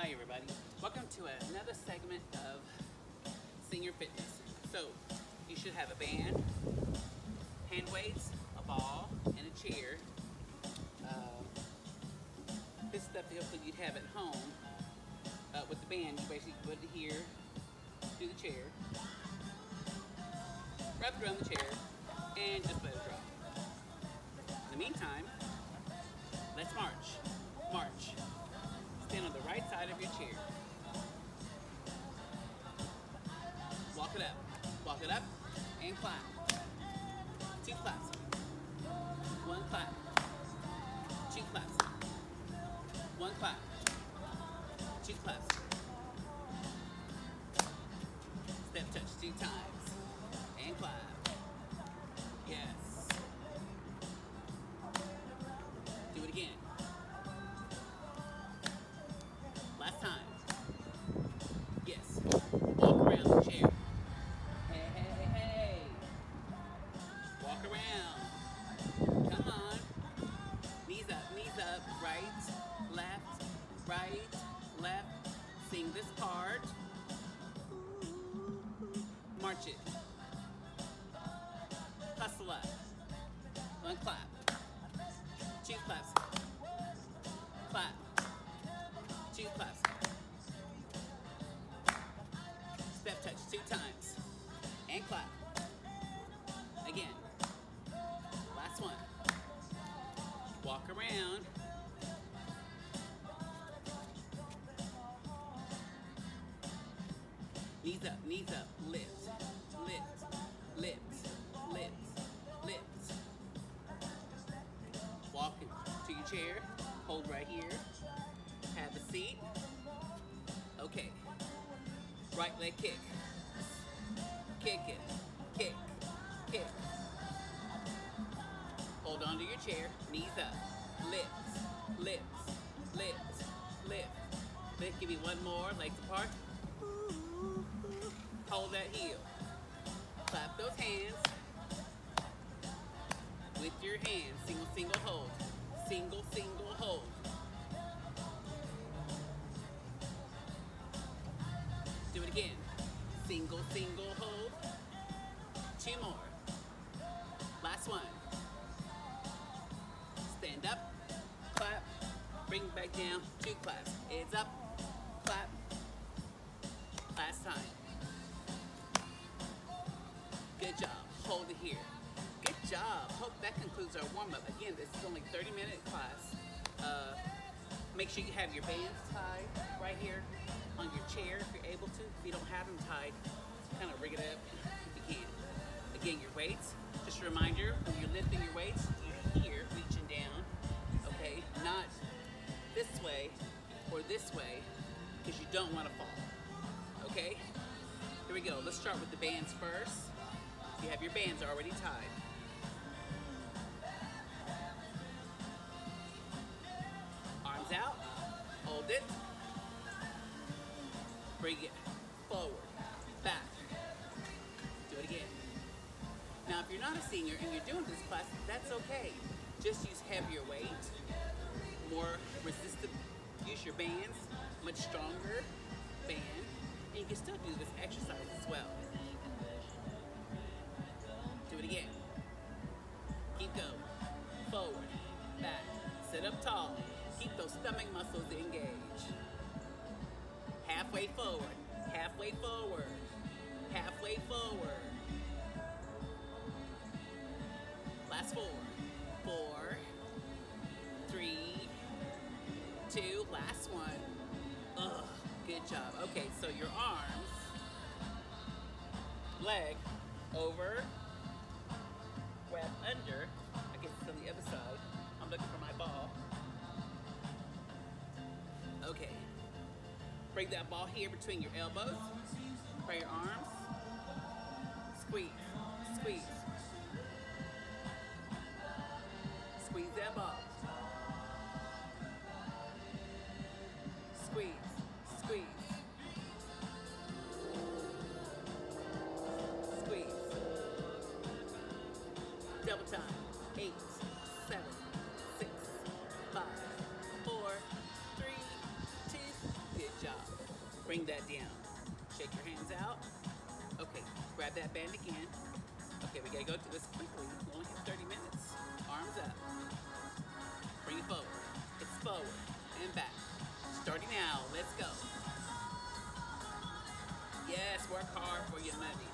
Hi everybody, welcome to another segment of Senior Fitness. So, you should have a band, hand weights, a ball, and a chair. This stuff hopefully you'd have at home. With the band, you basically put it here, do the chair, wrap it around the chair, and just let it drop. In the meantime, let's march. March. Stand on the right side of your chair. Walk it up, and clap. 2 claps. 1 clap. 2 claps. 1 clap. 2 claps. Step touch 2 times, and clap. Yes. Do it again. Last time. Yes. Walk around the chair. Hey, hey, hey, hey. Walk around. Come on. Knees up, right, left, right, left. Sing this part. March it. Hustle up. 1 clap. 2 claps. Clap. 2 claps. Step touch 2 times. And clap. Again. Last one. Walk around. Knees up. Lift. Lift. Lift. Lift. Lift. Walk to your chair. Hold right here. Have a seat. Okay. Right leg kick. Kick it. Kick. Kick. Hold on to your chair. Knees up. Lift. Lift. Lift. Lift. Lift. Give me one more. Legs apart. Hold that heel. Clap those hands. With your hands. Single, single hold. Single, single hold. Do it again. Single, single hold. 2 more. Last one. Stand up. Clap. Bring back down. 2 claps. Heads up. Clap. Last time. Good job. Hold it here. Good job. Hope that concludes our warm-up. Again, this is only a 30-minute class. Make sure you have your bands tied right here on your chair if you're able to. If you don't have them tied, kind of rig it up if you can. Again, your weights. Just a reminder, when you're lifting your weights, you're here reaching down, okay? Not this way or this way, because you don't want to fall, okay? Here we go. Let's start with the bands first. You have your bands already tied. Arms out. Hold it. Bring it forward, back. Do it again. Now, if you're not a senior and you're doing this class, that's okay. Just use heavier weight, more resistant. Use your bands, much stronger band, and you can still do this exercise as well. Do it again. Keep going. Forward, back. Sit up tall. Keep those stomach muscles engaged. Halfway forward. Halfway forward. Halfway forward. Last 4. 4. 3. 2. Last one. Ugh. Good job. Okay, so your arms, leg over, grab under. I guess it's on the other side. I'm looking for my ball. Okay. Bring that ball here between your elbows. Spread your arms. Squeeze. Squeeze. Squeeze that ball. Squeeze. Squeeze. Squeeze. Double time. 8, 7, 6, 5, 4, 3, 2. Good Bring that down. Shake your hands out. Okay, grab that band again. Okay, we gotta go through this quickly. We only have 30 minutes. Arms up. Bring it forward. It's forward and back. Starting now. Let's go. Yes, work hard for your money.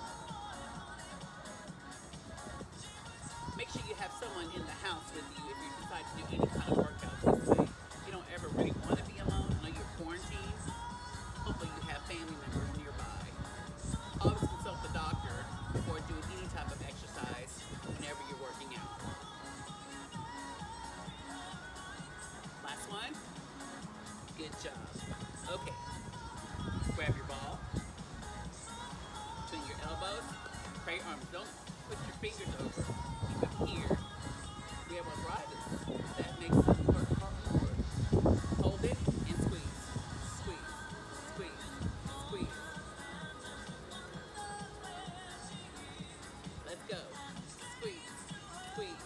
Make sure you have someone in the house with you if you decide to do any kind of workout this way. You don't ever really want to be alone. I know you're quarantined. Hopefully you have family members nearby. Always consult the doctor before doing any type of exercise whenever you're working out. Last one. Good job. Okay. Grab your ball between your elbows. Pray your arms. Don't put your fingers over. Keep them here. We have arthritis. That makes it work hard. Hold it and squeeze. Squeeze. Squeeze. Squeeze. Let's go. Squeeze. Squeeze.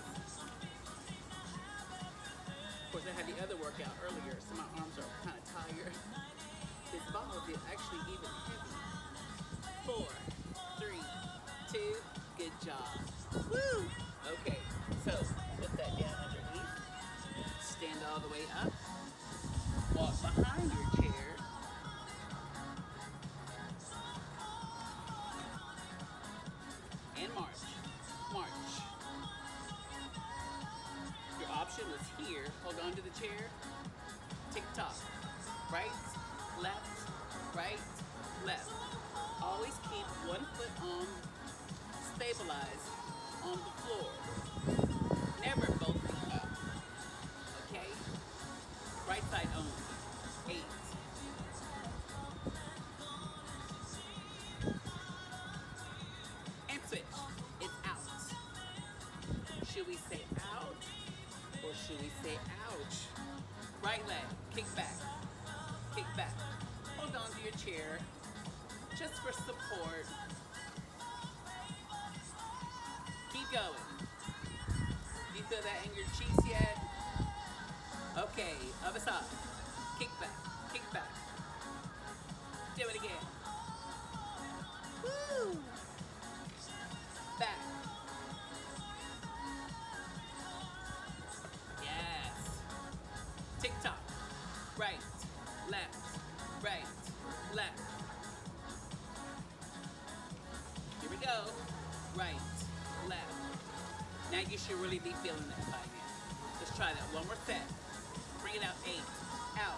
Of course, I had the other workout earlier, so my arms are kind of tired. This ball is actually even heavy. 4, 3, 2, good job. Woo! Okay, so put that down underneath. Stand all the way up. Walk behind your chair. And march. March. Your option was here. Hold on to the chair. Tick-tock. Right, left, right, left. Always keep one foot on, stabilized on the floor. Never both feet up. Okay? Right side only. 8. And switch. It's out. Should we say out? Or should we say ouch? Right leg, kick back. Kick back. Hold on to your chair just for support. Keep going. Do you feel that in your cheeks yet? Okay, other side. Kick back. Kick back. Do it again. Woo! Back. Yes. Tick-tock. Right. Left, right, left. Here we go. Right, left. Now you should really be feeling that by now. Let's try that one more set. Bring it out. 8. Out.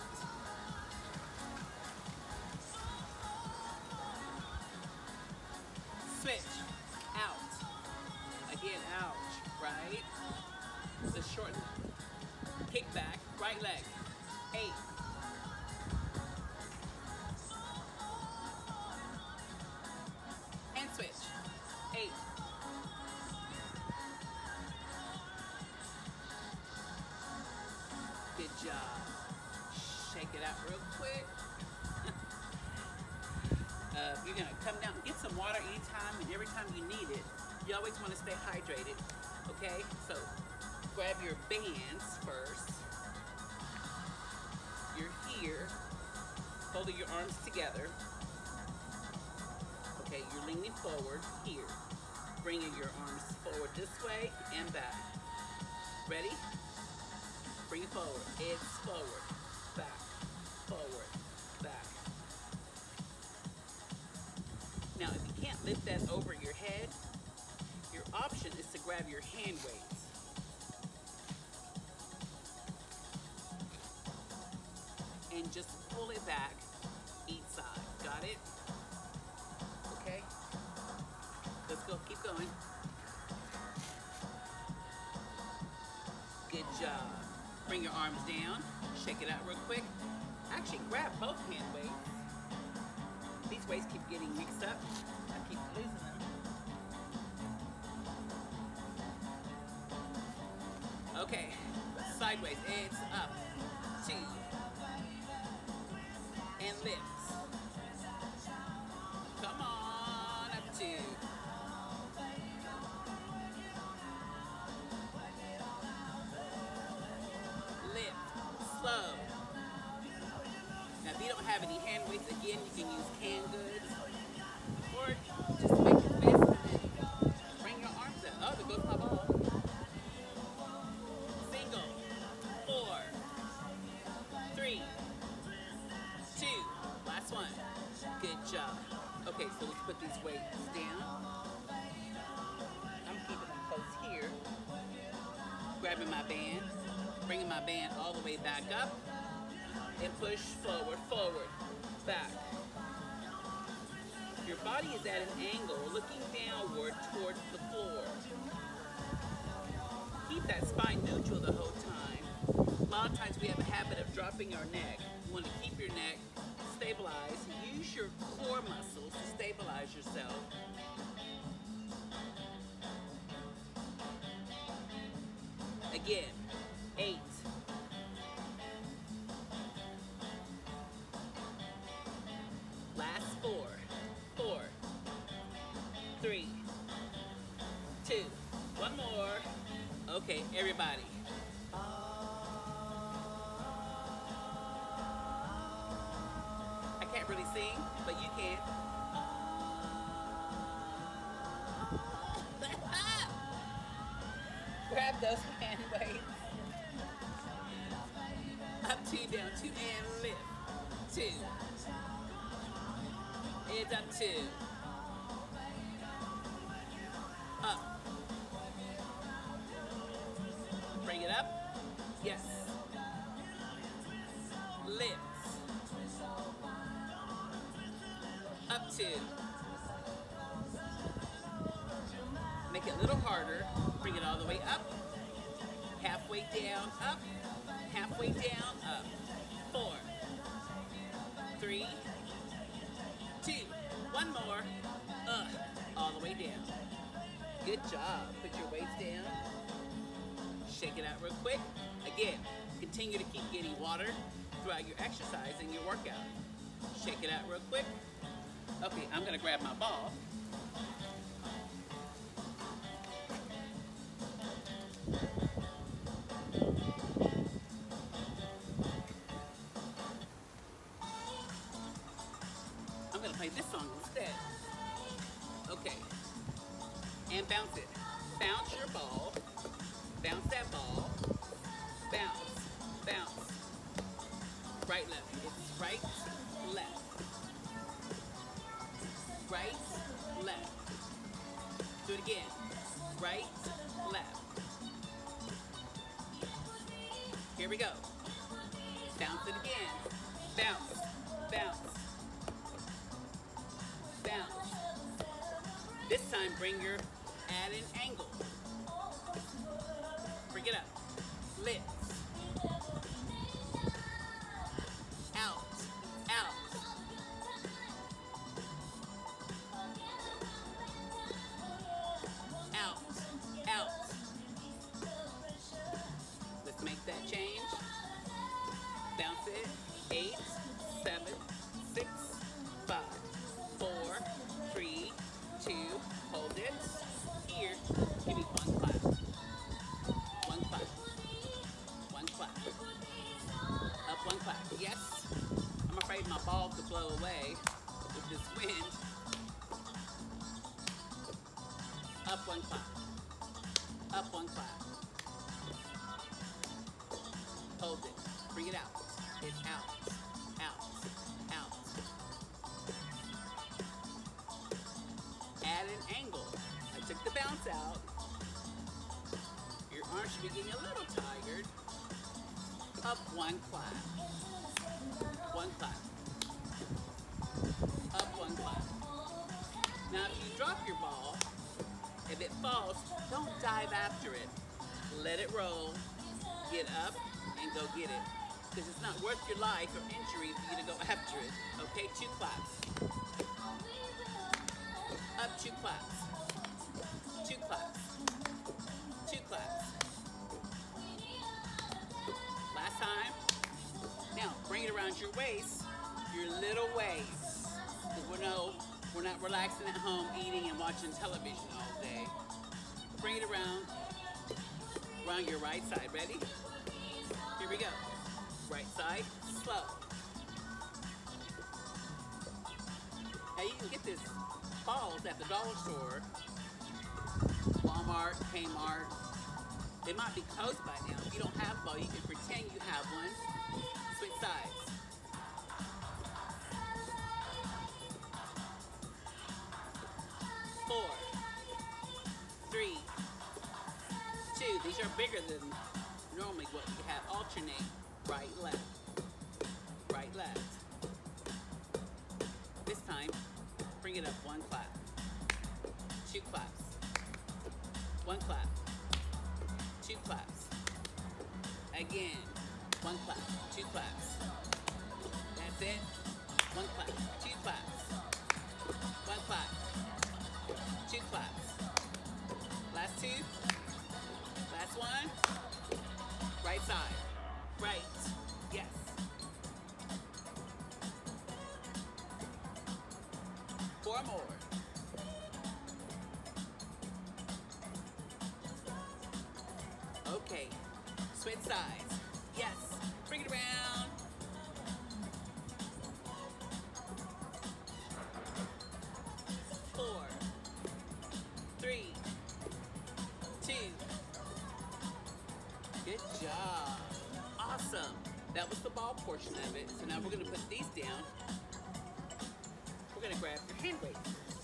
Switch. Out. Again, ouch. Right. The short kick back. Right leg. 8. Switch. 8. Good job. Shake it out real quick. You're going to come down and get some water anytime and every time you need it. You always want to stay hydrated. Okay? So grab your bands first. You're here. Holding your arms together. Okay, you're leaning forward here. Bringing your arms forward this way and back. Ready? Bring it forward. It's forward, back, forward, back. Now, if you can't lift that over your head, your option is to grab your hand weights. And just pull it back each side. Got it? Okay? Let's go. Keep going. Good job. Bring your arms down. Shake it out real quick. Actually, grab both hand weights. These weights keep getting mixed up. I keep losing them. Okay. Sideways. It's up. 2. And lifts. Come on. Up 2. Lift. Slow. Now, if you don't have have any hand weights, again, you can use canned goods. Or just make your fist and then bring your arms out. Oh, there goes my ball. Single. 4, 3, 2. Last one. Good job. Okay, so let's put these weights down. I'm keeping them close here. Grabbing my band. Bringing my band all the way back up. And push forward, forward, back. Your body is at an angle, looking downward towards the floor. Keep that spine neutral the whole time. A lot of times we have a habit of dropping our neck. You want to keep your neck stabilized. Use your core muscles to stabilize yourself. Again, 8. Last 4, 4, 3, 2, one more. Okay, everybody. I can't really sing, but you can. Grab those hand weights. Up 2, down 2, and lift. 2. It's up 2. Up. Bring it up. Yes. Lift. Up 2. Make it a little harder. Bring it all the way up. Halfway down, up. Halfway down, up. 4, 3, 2, one more. All the way down. Good job. Put your weights down. Shake it out real quick. Again, continue to keep getting water throughout your exercise and your workout. Shake it out real quick. Okay, I'm gonna grab my ball. I'm gonna play this song instead. Okay, and bounce it. Bounce your ball. Bounce that ball. Bounce, bounce. Right, left. It's right, left. Right, left. Do it again. Right, left. Here we go. Bounce it again. Bounce, bounce, bounce. This time bring your at an angle. Bring it up. Lift. Out, out. Out, out. Let's make that change. Bounce it. 8, 7, 6, 5, 4, 3, 2. Hold it. Here. Give me one clap. One clap. One clap. Up one clap. Yes. I'm afraid my ball could blow away with this wind. Up one clap. Up one clap. Hold it. Bring it out. It's out. Out. Out. Add an angle. I took the bounce out. Your arms should be getting a little tired. Up one clap. One clap. Up one clap. Now if you drop your ball, if it falls, don't dive after it. Let it roll. Get up and go get it. Because it's not worth your life or injury for you to go after it. Okay, 2 claps. Up 2 claps. 2 claps. 2 claps. Last time. Now, bring it around your waist, your little waist. Because we're not relaxing at home, eating and watching television all day. Bring it around your right side. Ready? Here we go. Right side, slow. Now you can get this balls at the dollar store, Walmart, Kmart. They might be closed by now. If you don't have a ball, you can pretend you have one. Switch sides. 4, 3, 2. These are bigger than normally what you have. Alternate. Right, left. Right, left. This time, bring it up 1 clap. 2 claps. 1 clap. 2 claps. Again. 1 clap. 2 claps. That's it. 1 clap. 2 claps. 1 clap. 2 claps. Last 2. Last 1. Right side. Right. Yes. Four more. Okay. Switch sides. Yes. Bring it around. 4, 3, 2. Good job. Awesome. That was the ball portion of it. So now we're going to put these down. We're going to grab your hand weight.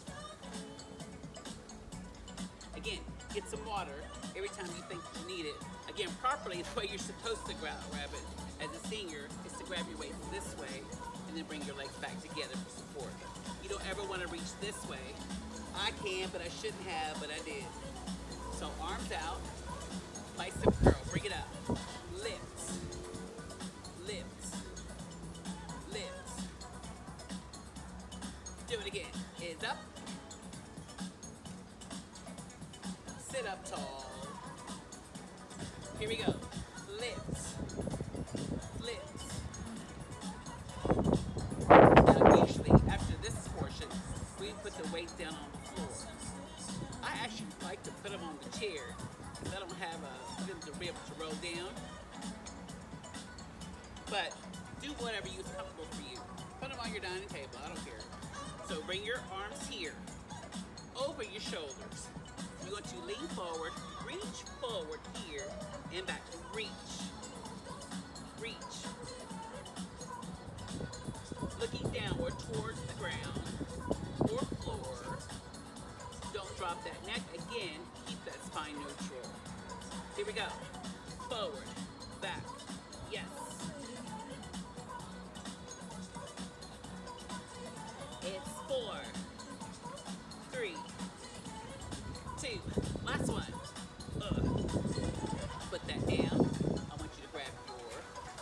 Again, get some water every time you think you need it. Again, properly, the way you're supposed to grab it as a senior is to grab your weight this way and then bring your legs back together for support. You don't ever want to reach this way. I can, but I shouldn't have, but I did. So arms out, bicep curl, bring it up. Lift, lift, lift. Do it again. Is up. Sit up tall. Here we go. Lift, lift. Now usually after this portion, we put the weights down on the floor. I actually like to put them on the chair because I don't have them to be able to roll down. But do whatever is comfortable for you. Put them on your dining table, I don't care. So bring your arms here, over your shoulders. You're going to lean forward, reach forward here, and back. Reach, reach. Looking downward towards the ground or floor. Don't drop that neck. Again, keep that spine neutral. Here we go. Forward, back, yes. It's 4, 3, 2, last one. Put that down. I want you to grab your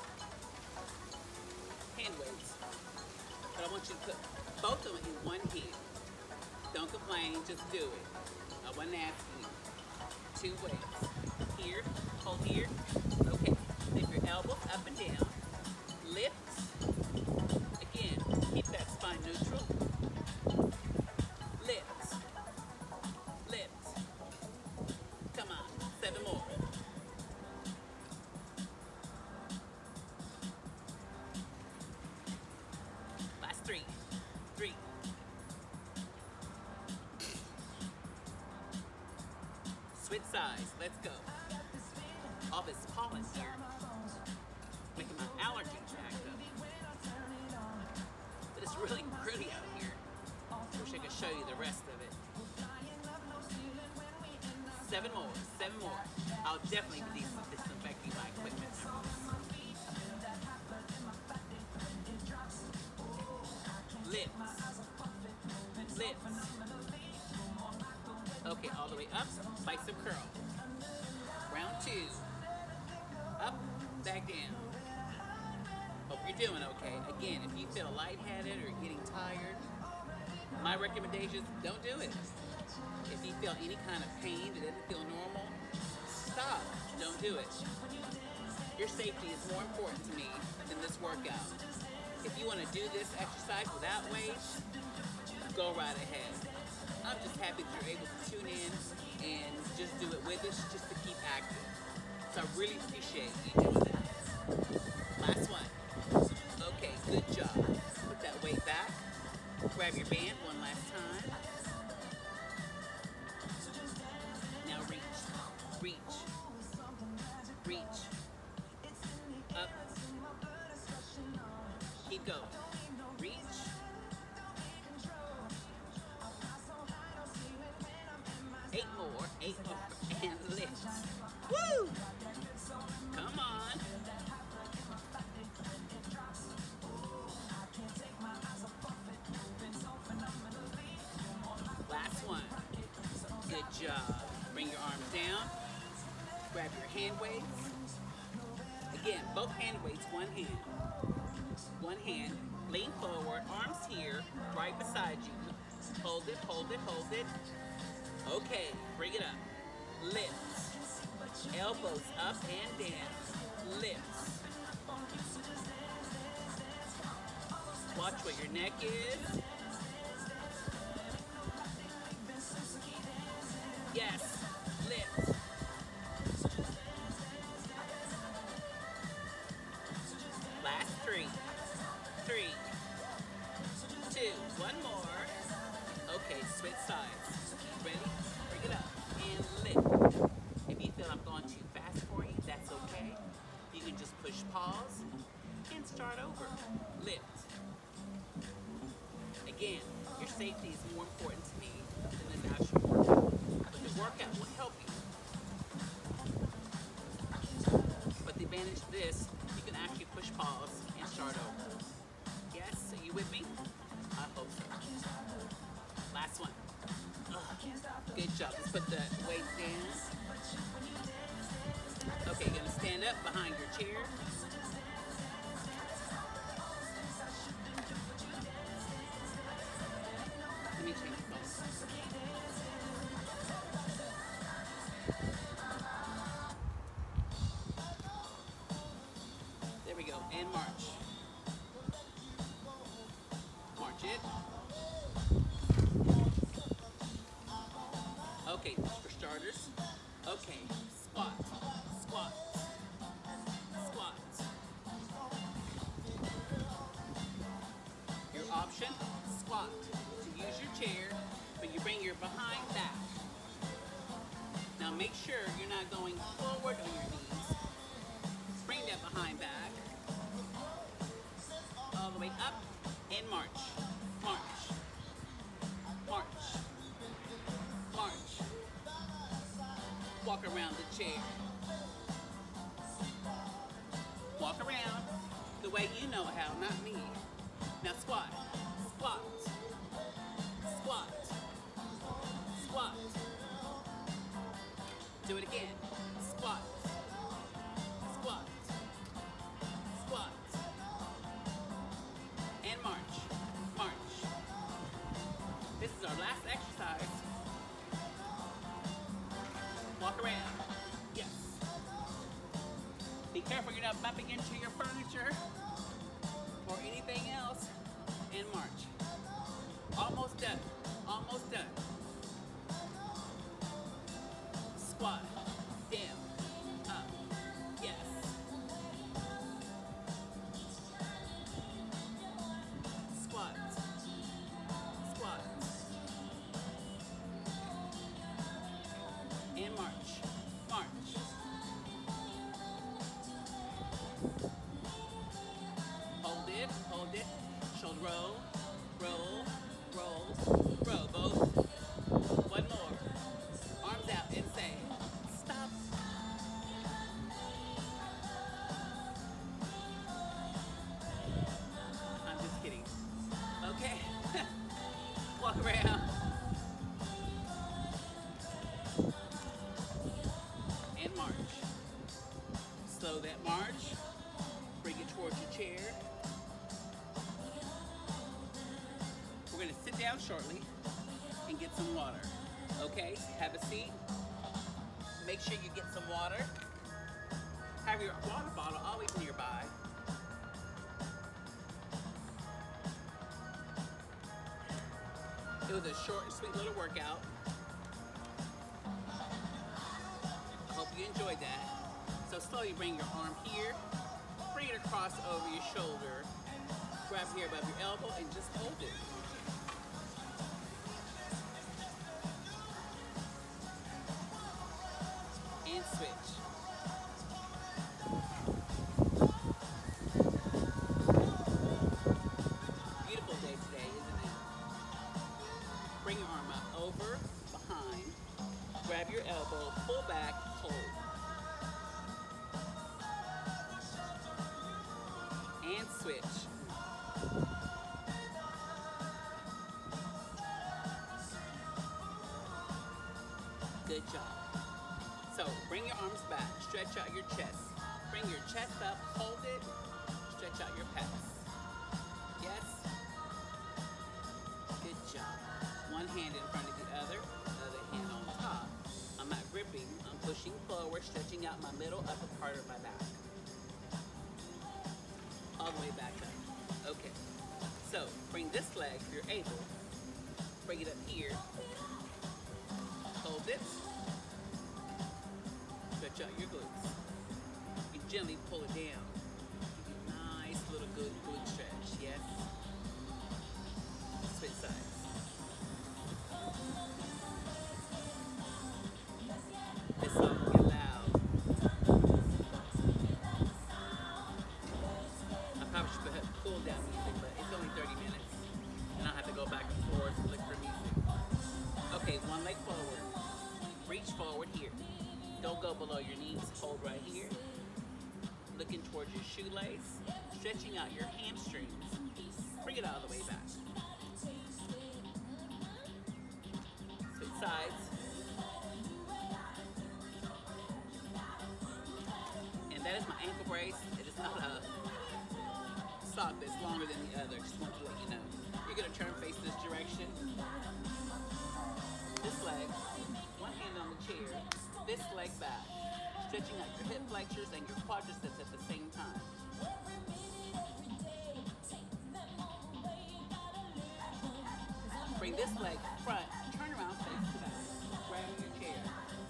hand weights. But I want you to put both of them in one hand. Don't complain, just do it. I wasn't asking you. 2 weights. Here, hold here. Okay, lift your elbows up and down. Lift. Again, keep that spine neutral. Lift. Lift. Come on, 7 more. Last 3. 3. Switch sides. Let's go. All this pollen here making my allergies act up. But it's really pretty out here. Wish I could show you the rest of it. 7 more. 7 more. I'll definitely be disinfecting my equipment. Lift. Lift. Okay, all the way up. Bicep curl. Round 2. Up, back down. Hope you're doing okay. Again, if you feel lightheaded or getting tired, my recommendations, don't do it. If you feel any kind of pain that doesn't feel normal, stop. Don't do it. Your safety is more important to me than this workout. If you want to do this exercise without weights, go right ahead. I'm just happy that you're able to tune in and just do it with us just to keep active. So I really appreciate you doing that. Last one. Okay, good job. Put that weight back. Grab your band one last time. Now reach, reach, reach, up, keep going, reach, 8 more, and lift. Woo! Come on. Last one. Good job. Bring your arms down. Grab your hand weights. Again, both hand weights, one hand. One hand. Lean forward, arms here, right beside you. Hold it, hold it, hold it. Okay, bring it up. Lift. Elbows up and down. Lift. Watch where your neck is. Yes, lift. Last 3, 3, 2, one more. Okay, switch sides. Ready? Bring it up and lift. If you feel I'm going too fast for you, that's okay. You can just push pause and start over. Lift. Again, your safety is more important to me than this actual workout. But the workout will help you. But the advantage of this, you can actually push pause and start over. Yes, are you with me? I hope so. Last one. Good job. Let's put the weights down. Okay, you're gonna stand up behind your chair. Let me change the phone. There we go, and march. March it. Okay, for starters. Okay, squat, squat, squat. Your option, squat. To use your chair, but you bring your behind back. Now make sure you're not going forward on your knees. Bring that behind back. All the way up and march. March. March. March. Walk around the chair. Walk around the way you know how, not me. Now squat. Squat. Squat. Squat. Do it again. Squat. Squat. Squat. And march. March. This is our last exercise. Walk around. Yes. Be careful you're not bumping into your furniture or anything else. And march. Almost done. Almost done. Squat. Down. Up. Yes. Squat. Squat. And march. March. Hold it. Hold it. Shoulder roll. Roll. Roll. Roll. Both. One more. Arms out and say, stop. I'm just kidding. Okay. Walk around. And march. Slow that march. Bring it towards your chair. We're going to sit down shortly and get some water. Okay, have a seat. Make sure you get some water. Have your water bottle always nearby. It was a short and sweet little workout. I hope you enjoyed that. So slowly bring your arm here, bring it across over your shoulder, grab here above your elbow and just hold it. grab your elbow, pull back, hold. And switch. Good job. So bring your arms back, stretch out your chest. Bring your chest up, hold it, stretch out your pecs. Yes? Good job. One hand in front of the other hand on top. I'm not gripping, I'm pushing forward, stretching out my middle upper part of my back. All the way back up. Okay. So bring this leg, if you're able, bring it up here. Hold it. Stretch out your glutes. You gently pull it down. Nice little good glute stretch. Yes. Switch sides. This song will get loud. I probably should have cool down music, but it's only 30 minutes. And I'll have to go back and forth and look for music. Okay, one leg forward. Reach forward here. Don't go below your knees. Hold right here. Looking towards your shoelace. Stretching out your hamstrings. Bring it all the way back. Switch sides. And that is my ankle brace. It is not a sock that's longer than the other. Just want to let you know. You're going to turn face this direction. This leg, one hand on the chair, this leg back, stretching out your hip flexors and your quadriceps at the same time. Bring this leg front, turn around, face to back, grabbing your chair.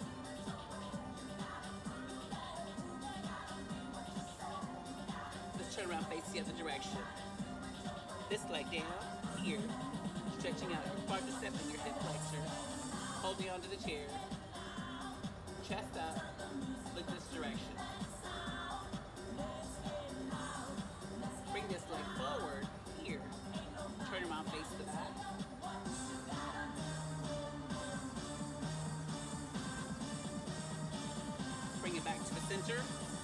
Let's turn around, face the other direction. This leg down, here, stretching out your quadriceps and your hip flexor. Holding onto the chair, chest up, look this direction. Bring this leg forward, here. Turn around, face the back. Bring it back to the center.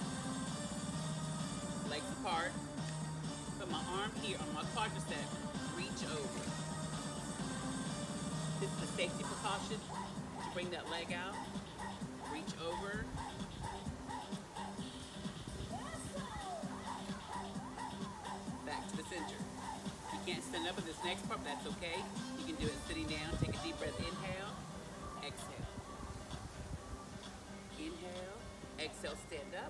Legs apart. Put my arm here on my quadricep, reach over. This is a safety precaution to bring that leg out. Reach over. Back to the center. You can't stand up with this next part, but that's okay. You can do it sitting down. Take a deep breath. Inhale. Exhale. Inhale. Exhale. Stand up.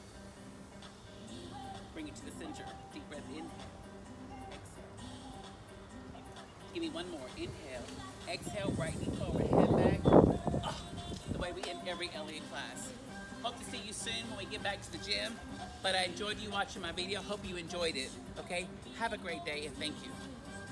Bring it to the center. Deep breath. Inhale. Exhale. Give me one more. Inhale. Exhale, right knee forward, head back. Oh, the way we end every Elliott class. Hope to see you soon when we get back to the gym. But I enjoyed you watching my video. Hope you enjoyed it. Okay? Have a great day and thank you.